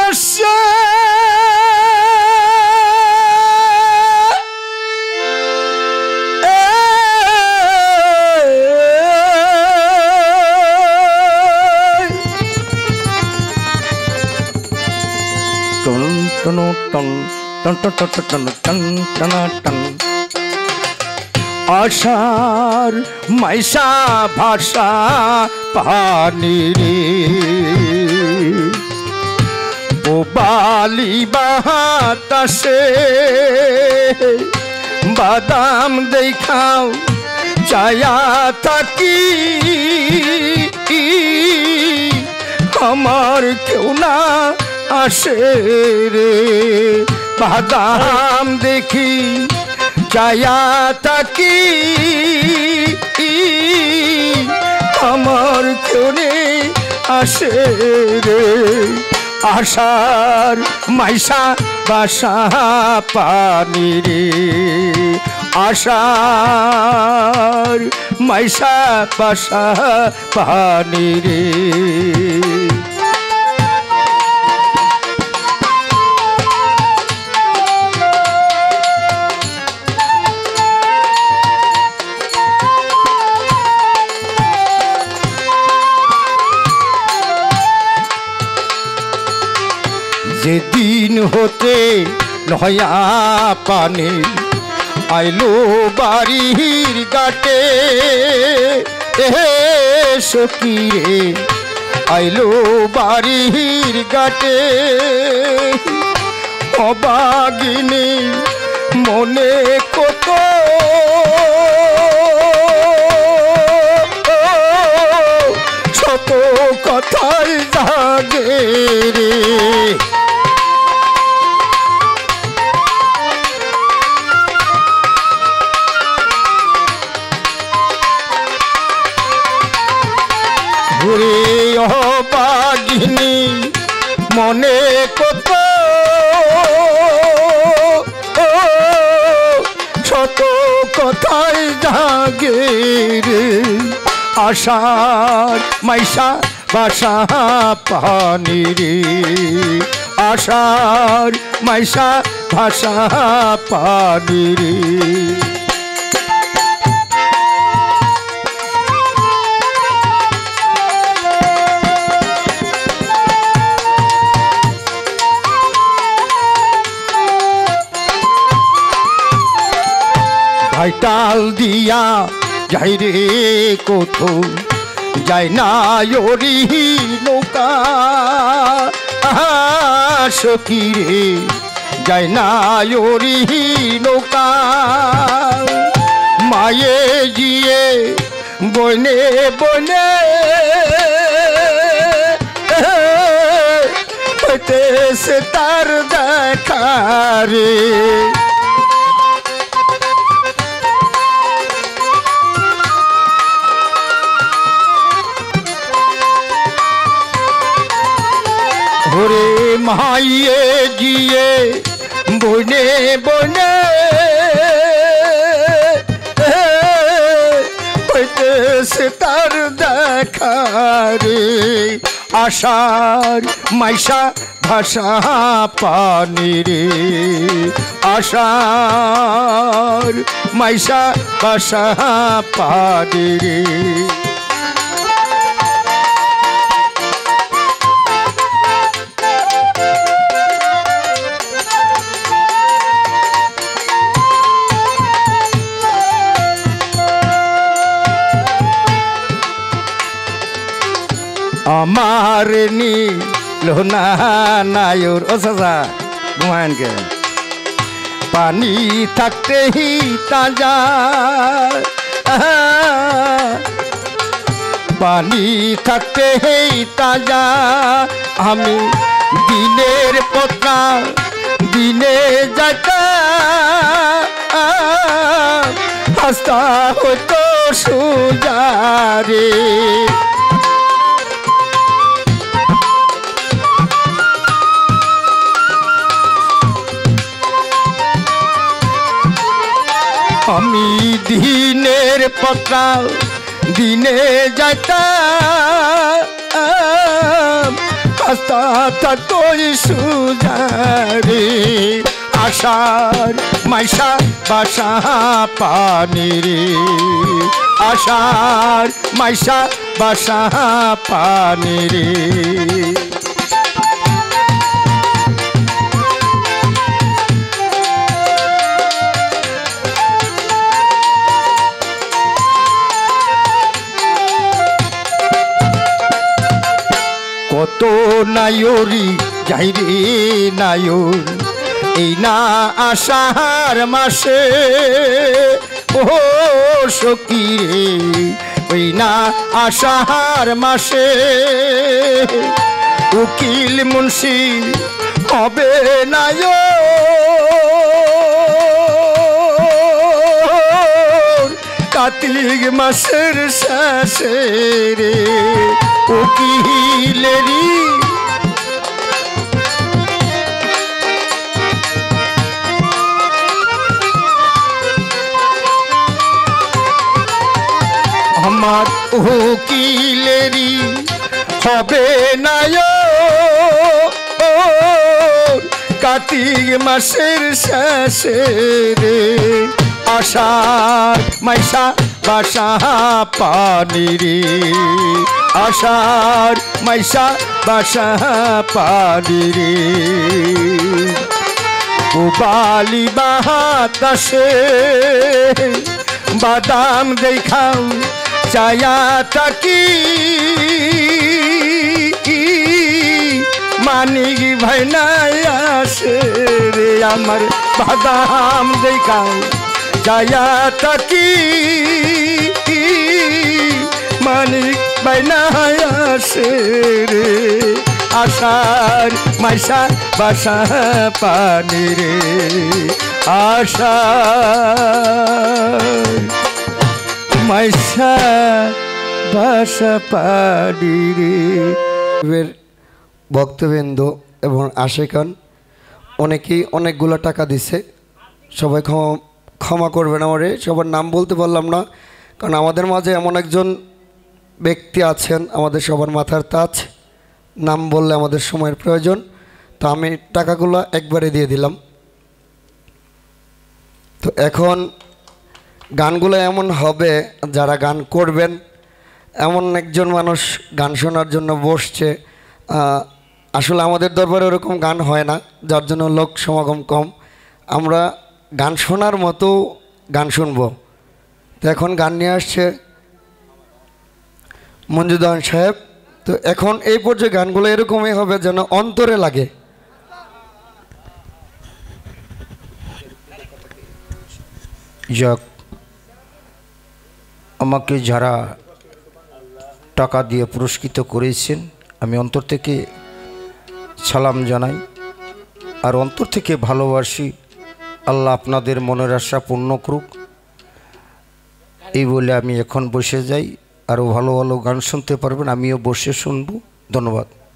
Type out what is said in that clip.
আসে আশার মাইশা ভাষা পানি রে ও বালি বাতাসে বাদাম দেখাও চায়া থাকি আমার কেউ না আসে রে বাদাম দেখি চায়া থাকি আমার কেউ নেই আসে রে আশার মাইশা বাসা পানি রে আশার মাইশা বাসা পানি রে যেদিন হতে নয়া পানি আইলো বাড়ির গাটে সখী রে আইলো বাড়ির গাটে অবাগিনী মনে কত শত কথাই জাগে রে বাগিনী মনে কত শত কথাই জাগে রে আশার মাইশা বাসা পানি রে আশার মাইশা ভাষা পানি রে ভাইটাল দিয়া যাই রে কত যাই না ওরি নৌকা সখী রে যাই না ওরি নৌকা মায়ে গিয়ে বনে বনে হইতেছে তার দেখা রে ওরে মাইয়ে গিয়ে বনে বনে হইতেছে তার দেখা রে আশার মাইশা ভাষা পানি রে আশার মাইশা ভাষা পানি রে আমার নীল নায়র ও চাচা ঘুমায়নকে পানি থাকতেই তাজা পানি থাকতেই তাজা আমি দিনের পথা দিনে যাতা হাসতা হতো সুজারে আমি দিনের পথা দিনে যাইতাম রাস্তা থাকতোই সুজারে আশার মাইশা বাসা পানি রে আশার মাইশা বাসা পানি রে কত নায়রি যাইরে নায়র এই না আষাঢ় মাসে ও সখী রে ওই না আষাঢ় মাসে উকিল মুন্সি হবে নায়র কার্তিক মাসের শেষে রে উকিলেরি আমার উকিলেরি হবে নায়র কার্তিক মাসের শেষে রে আষাঢ় মাইশা বাসা পানি রে আষাঢ় মাইশা বাসা পানি রে বালি বাতাসে বাদাম দেখাও চায়া তাকি মানিক ভাই নাই আসে রে আমার বাদাম দেখাও চায়া তাকি মানিক ভাই নাই আসে রে আষাঢ় মাইশা বাসা পানি রে আষাঢ় মাইশা বাসা পানি রে। ভক্তবৃন্দ এবং আশিকান অনেকেই অনেকগুলো টাকা দিছে, সবাই ক্ষমা করবেন আমারে, সবার নাম বলতে পারলাম না, কারণ আমাদের মাঝে এমন একজন ব্যক্তি আছেন আমাদের সবার মাথার তাজ, নাম বললে আমাদের সময়ের প্রয়োজন, তো আমি টাকাগুলো একবারে দিয়ে দিলাম। তো এখন গানগুলো এমন হবে, যারা গান করবেন এমন একজন মানুষ গান শোনার জন্য বসছে। আসলে আমাদের দরবারে ওরকম গান হয় না, যার জন্য লোক সমাগম কম, আমরা গান শোনার মতো গান শুনবো। তো এখন গান নিয়ে আসছে মঞ্জুদান সাহেব। তো এখন এই পর্যায়ে গানগুলো এরকমই হবে যেন অন্তরে লাগে। যাক, আমাকে যারা টাকা দিয়ে পুরস্কৃত করেছেন আমি অন্তর থেকে সালাম জানাই আর অন্তর থেকে ভালোবাসি। আল্লাহ আপনাদের মনের আশা পূর্ণ করুক, এই বলে আমি এখন বসে যাই। আরও ভালো ভালো গান শুনতে পারবেন, আমিও বসে শুনবো। ধন্যবাদ।